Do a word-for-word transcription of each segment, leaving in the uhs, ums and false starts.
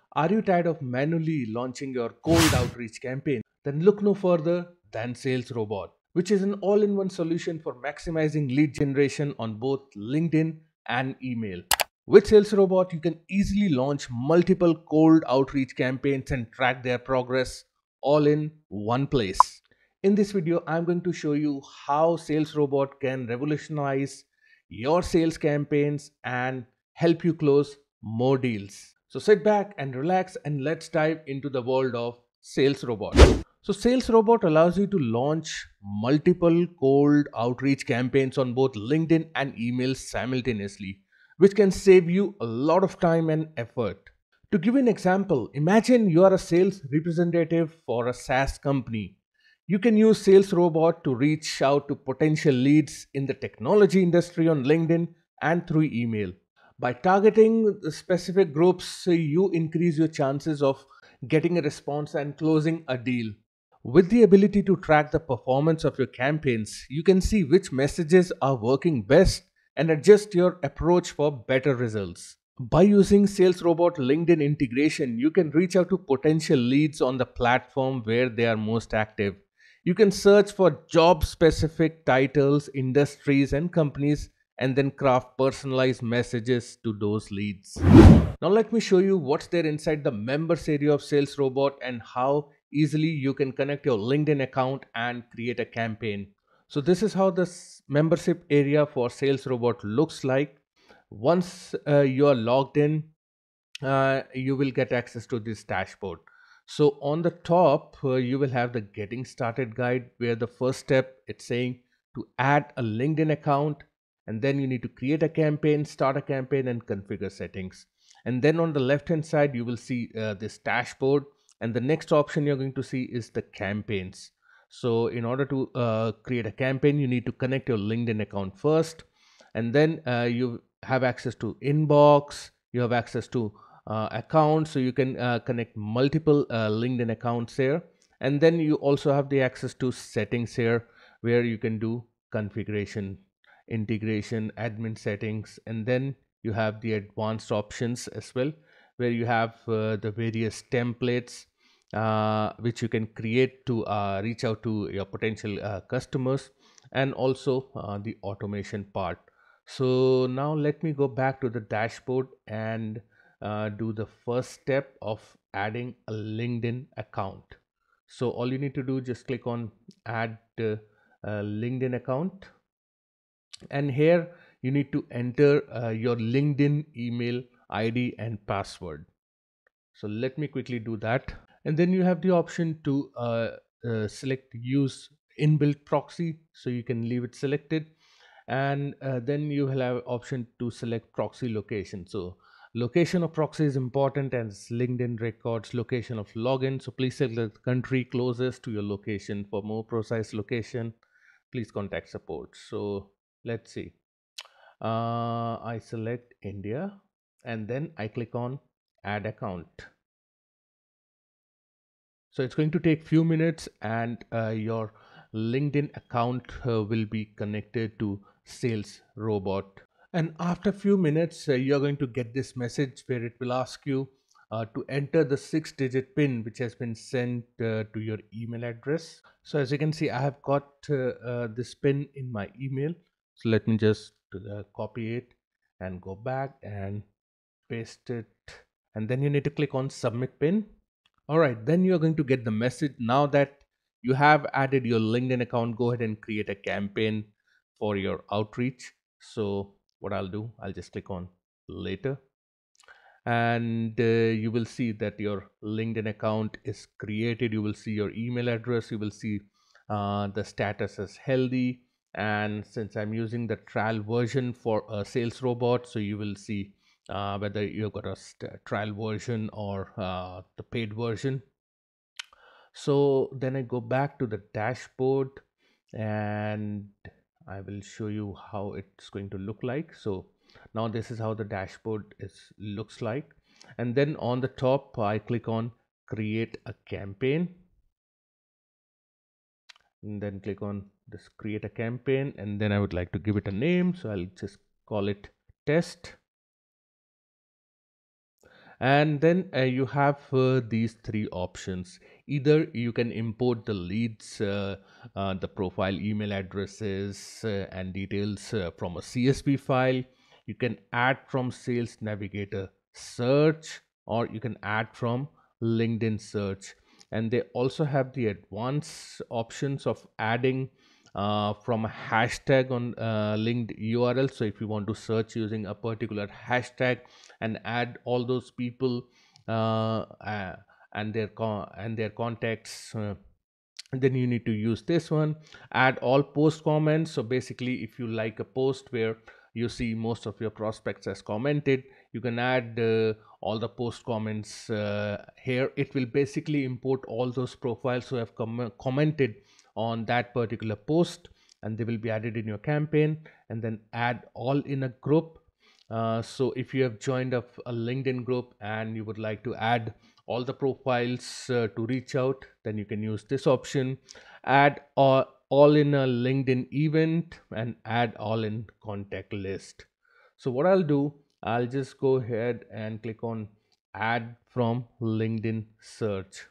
Are you tired of manually launching your cold outreach campaign? Then look no further than SalesRobot, which is an all-in-one solution for maximizing lead generation on both LinkedIn and email. With SalesRobot, you can easily launch multiple cold outreach campaigns and track their progress all in one place. In this video, I'm going to show you how SalesRobot can revolutionize your sales campaigns and help you close more deals. So sit back and relax and let's dive into the world of SalesRobot. So SalesRobot allows you to launch multiple cold outreach campaigns on both LinkedIn and email simultaneously, which can save you a lot of time and effort. To give you an example, imagine you are a sales representative for a SaaS company. You can use SalesRobot to reach out to potential leads in the technology industry on LinkedIn and through email. By targeting the specific groups, you increase your chances of getting a response and closing a deal. With the ability to track the performance of your campaigns, you can see which messages are working best and adjust your approach for better results. By using SalesRobot LinkedIn integration, you can reach out to potential leads on the platform where they are most active. You can search for job specific titles, industries, and companies and then craft personalized messages to those leads. Now let me show you what's there inside the members area of SalesRobot and how easily you can connect your LinkedIn account and create a campaign. So this is how this membership area for SalesRobot looks like. Once uh, you are logged in, uh, you will get access to this dashboard. So on the top, uh, you will have the getting started guide where the first step it's saying to add a LinkedIn account, and then you need to create a campaign, start a campaign, and configure settings. And then on the left hand side, you will see uh, this dashboard, and the next option you're going to see is the campaigns. So in order to uh, create a campaign, you need to connect your LinkedIn account first, and then uh, you have access to inbox, you have access to uh, accounts, so you can uh, connect multiple uh, LinkedIn accounts here. And then you also have the access to settings here where you can do configuration, integration, admin settings, and then you have the advanced options as well where you have uh, the various templates uh, which you can create to uh, reach out to your potential uh, customers, and also uh, the automation part. So now let me go back to the dashboard and uh, do the first step of adding a LinkedIn account. So all you need to do, just click on add uh, uh, LinkedIn account, and here you need to enter uh, your LinkedIn email I D and password. So let me quickly do that, and then you have the option to uh, uh, select use inbuilt proxy, so you can leave it selected. And uh, then you will have option to select proxy location. So location of proxy is important as LinkedIn records location of login, so please select the country closest to your location. For more precise location, please contact support. So let's see, uh, I select India and then I click on add account. So it's going to take few minutes and uh, your LinkedIn account uh, will be connected to SalesRobot. And after few minutes, uh, you're going to get this message where it will ask you uh, to enter the six digit pin which has been sent uh, to your email address. So as you can see, I have got uh, uh, this pin in my email. So let me just uh, copy it and go back and paste it. And then you need to click on submit pin. All right, then you're going to get the message. Now that you have added your LinkedIn account, go ahead and create a campaign for your outreach. So what I'll do, I'll just click on later, and uh, you will see that your LinkedIn account is created. You will see your email address, you will see uh, the status as healthy, and since I'm using the trial version for a SalesRobot, so you will see uh, whether you've got a trial version or uh, the paid version. So then I go back to the dashboard and I will show you how it's going to look like. So now this is how the dashboard is looks like, and then on the top I click on create a campaign, and then click on this create a campaign, and then I would like to give it a name, so I'll just call it test. And then uh, you have uh, these three options. Either you can import the leads, uh, uh, the profile email addresses uh, and details uh, from a C S V file. You can add from Sales Navigator search, or you can add from LinkedIn search. And they also have the advanced options of adding uh, from a hashtag on uh, linked U R L. So if you want to search using a particular hashtag and add all those people uh, uh, and their con- and their contacts, uh, then you need to use this one. Add all post comments. So basically, if you like a post where you see most of your prospects as commented, you can add uh, all the post comments uh, here. It will basically import all those profiles who have com- commented on that particular post, and they will be added in your campaign. And then add all in a group. Uh, so if you have joined up a LinkedIn group and you would like to add all the profiles uh, to reach out, then you can use this option. Add all, all in a LinkedIn event, and add all in contact list. So what I'll do, I'll just go ahead and click on add from LinkedIn search.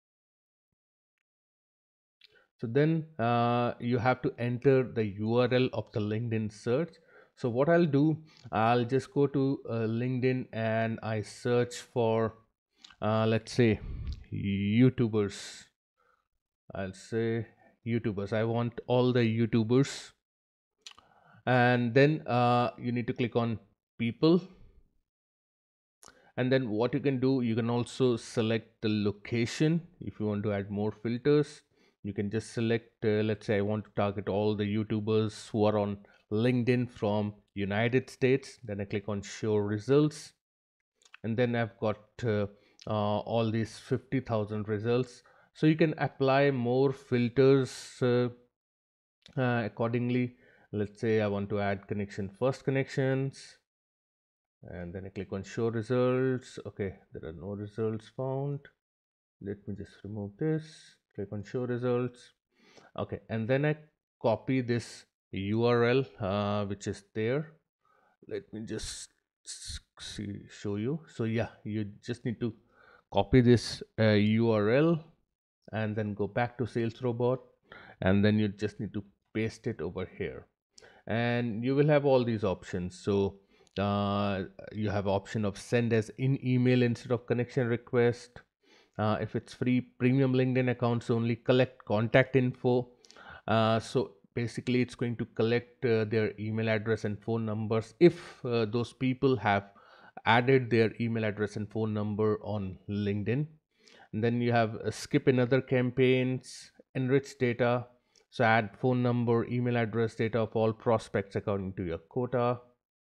So then uh, you have to enter the U R L of the LinkedIn search. So what I'll do, I'll just go to uh, LinkedIn and I search for uh, let's say YouTubers. I'll say YouTubers. I want all the YouTubers. And then uh, you need to click on people. And then what you can do, you can also select the location. If you want to add more filters, you can just select uh, let's say I want to target all the YouTubers who are on LinkedIn from United States. Then I click on show results, and then I've got uh, uh, all these fifty thousand results. So you can apply more filters uh, uh, accordingly. Let's say I want to add connection first connections, and then I click on show results. Okay, there are no results found. Let me just remove this. Click on show results. Okay, and then I copy this U R L uh, which is there. Let me just see show you. So yeah, you just need to copy this uh, U R L and then go back to SalesRobot, and then you just need to paste it over here, and you will have all these options. So uh, you have option of send as in email instead of connection request. Uh, if it's free premium LinkedIn accounts, only collect contact info. Uh, so basically it's going to collect uh, their email address and phone numbers if uh, those people have added their email address and phone number on LinkedIn. And then you have uh, skip another campaigns, enrich data. So add phone number, email address, data of all prospects according to your quota.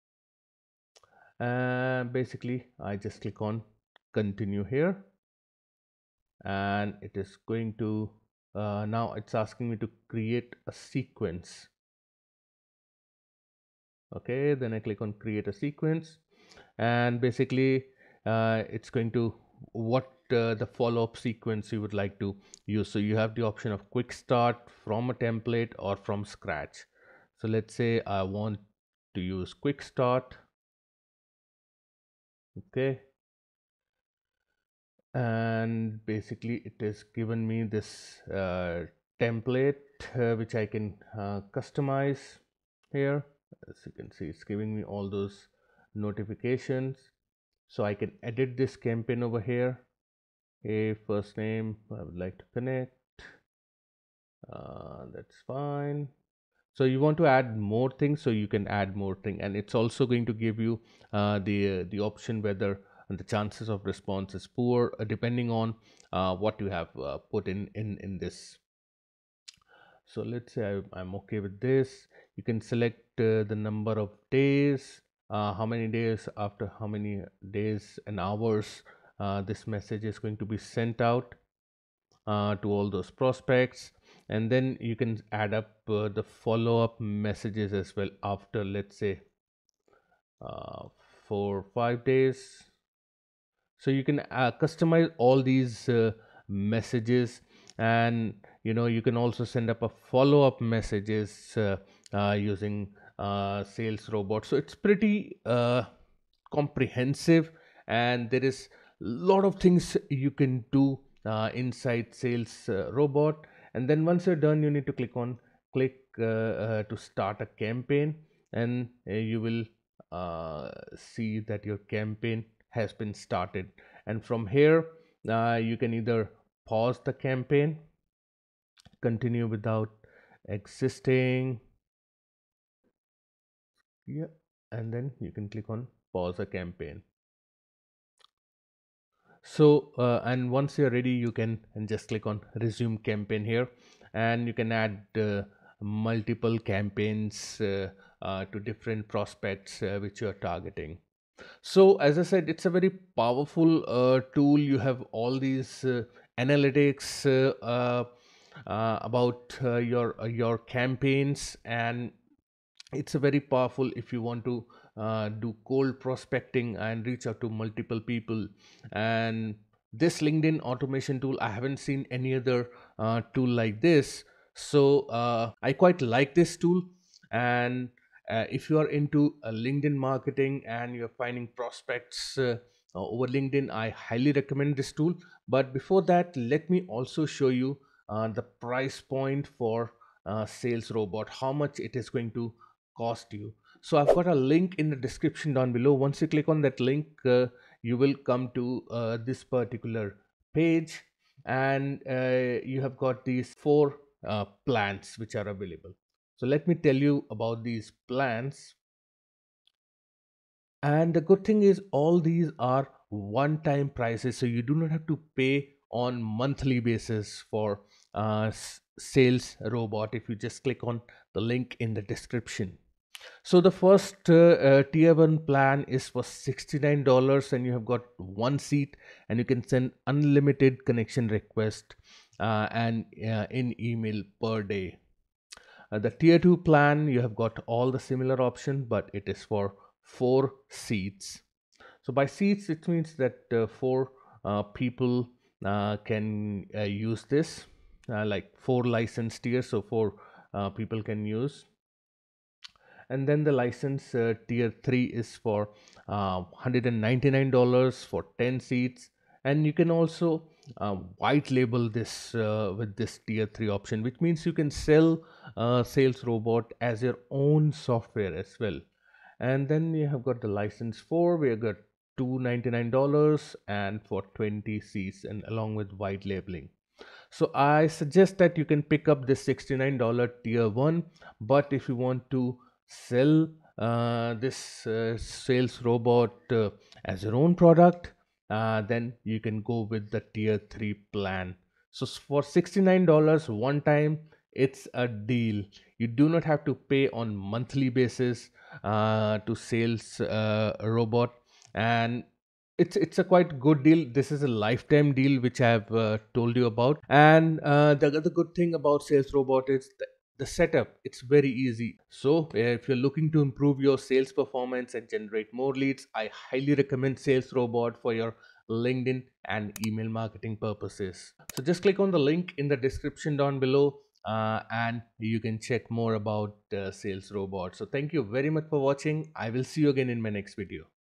And basically I just click on continue here, and it is going to uh, now it's asking me to create a sequence. Okay, then I click on create a sequence, and basically uh, it's going to what uh, the follow-up sequence you would like to use. So you have the option of quick start, from a template, or from scratch. So let's say I want to use quick start. Okay, and basically it is given me this uh, template uh, which I can uh, customize here. As you can see, it's giving me all those notifications, so I can edit this campaign over here. A first name, I would like to connect, uh, that's fine. So you want to add more things, so you can add more thing, and it's also going to give you uh, the uh, the option whether the chances of response is poor uh, depending on uh, what you have uh, put in in in this. So let's say I, I'm okay with this. You can select uh, the number of days, uh, how many days, after how many days and hours uh, this message is going to be sent out uh, to all those prospects. And then you can add up uh, the follow-up messages as well after, let's say, uh, four five days. So you can uh, customize all these uh, messages, and you know you can also send up a follow-up messages uh, uh, using uh, Sales Robot. So it's pretty uh, comprehensive, and there is lot of things you can do uh, inside Sales uh, Robot. And then once you're done, you need to click on click uh, uh, to start a campaign, and uh, you will uh, see that your campaign has been started. And from here uh, you can either pause the campaign, continue without existing, yeah, and then you can click on pause a campaign. So uh, and once you're ready, you can and just click on resume campaign here, and you can add uh, multiple campaigns uh, uh, to different prospects uh, which you're targeting. So as I said, it's a very powerful uh, tool. You have all these uh, analytics uh, uh, uh, about uh, your uh, your campaigns, and it's a very powerful if you want to uh, do cold prospecting and reach out to multiple people. And this LinkedIn automation tool, I haven't seen any other uh, tool like this. So uh, I quite like this tool. And uh, if you are into uh, LinkedIn marketing and you're finding prospects uh, uh, over LinkedIn, I highly recommend this tool. But before that, let me also show you uh, the price point for uh, Sales Robot, how much it is going to cost you. So I've got a link in the description down below. Once you click on that link, uh, you will come to uh, this particular page, and uh, you have got these four uh, plans which are available. So let me tell you about these plans. And the good thing is all these are one time prices, so you do not have to pay on monthly basis for uh, Sales Robot if you just click on the link in the description. So the first uh, uh, tier one plan is for sixty-nine dollars, and you have got one seat, and you can send unlimited connection request uh, and uh, in email per day. Uh, the tier two plan, you have got all the similar option, but it is for four seats. So by seats, it means that uh, four uh, people uh, can uh, use this, uh, like four licensed tiers, so four uh, people can use. And then the license uh, tier three is for uh, one hundred ninety-nine dollars for ten seats. And you can also uh, white label this uh, with this tier three option, which means you can sell uh, Sales Robot as your own software as well. And then you have got the license four, we have got two hundred ninety-nine dollars and for twenty seats, and along with white labeling. So I suggest that you can pick up this sixty-nine dollar tier one, but if you want to sell uh, this uh, Sales Robot uh, as your own product, uh, then you can go with the tier three plan. So for sixty-nine dollars one time, it's a deal. You do not have to pay on monthly basis uh, to Sales uh, Robot, and it's it's a quite good deal. This is a lifetime deal which I have uh, told you about. And uh, the other good thing about Sales Robot is the, the setup. It's very easy. So uh, if you're looking to improve your sales performance and generate more leads, I highly recommend Sales Robot for your LinkedIn and email marketing purposes. So just click on the link in the description down below, uh, and you can check more about uh, Sales Robot. So thank you very much for watching. I will see you again in my next video.